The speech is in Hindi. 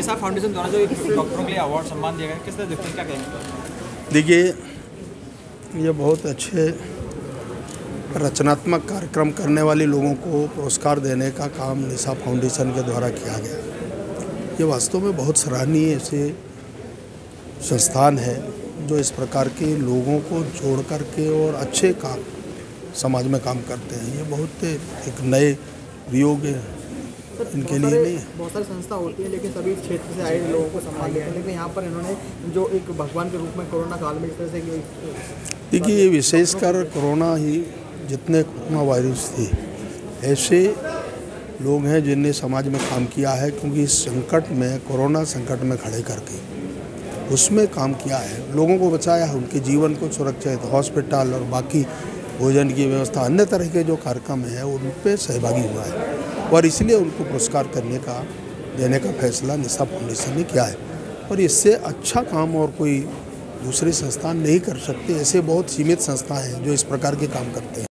निशा फाउंडेशन द्वारा जो डॉक्टरों के लिए अवार्ड सम्मान दिया गया, किस तरह देखते हैं, क्या कहेंगे? देखिए, ये बहुत अच्छे रचनात्मक कार्यक्रम करने वाले लोगों को पुरस्कार देने का काम निशा फाउंडेशन के द्वारा किया गया। ये वास्तव में बहुत सराहनीय ऐसे संस्थान है जो इस प्रकार के लोगों को जोड़ करके और अच्छे काम समाज में काम करते हैं। ये बहुत एक नए वियोग इनके लिए नहीं है। बहुत सारी संस्था होती है लेकिन सभी क्षेत्र से आए लोगों को सम्मान देते हैं, लेकिन यहाँ पर इन्होंने जो एक भगवान के रूप में कोरोना काल में इस तरह से देखिए, ये विशेषकर कोरोना ही जितने कोरोना वायरस थी ऐसे लोग हैं जिनने समाज में काम किया है, क्योंकि इस संकट में कोरोना संकट में खड़े करके उसमें काम किया है, लोगों को बचाया है, उनके जीवन को सुरक्षित हॉस्पिटल और बाकी भोजन की व्यवस्था अन्य तरह के जो कार्यक्रम हैं उन पे सहभागी हुआ है और इसलिए उनको पुरस्कार देने का फैसला निशा फाउंडेशन ने किया है। और इससे अच्छा काम और कोई दूसरे संस्थान नहीं कर सकते। ऐसे बहुत सीमित संस्थाएं हैं जो इस प्रकार के काम करते हैं।